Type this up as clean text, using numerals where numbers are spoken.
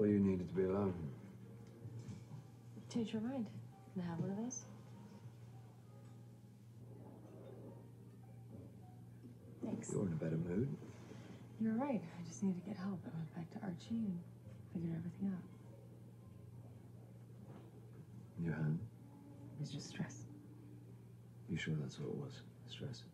or you needed to be alone? Change your mind. Can I have one of those? Thanks. You're in a better mood. You're right. I just need to get help. I went back to Archie and figured everything out. Your hand? It was just stress. You sure that's what it was? Stress?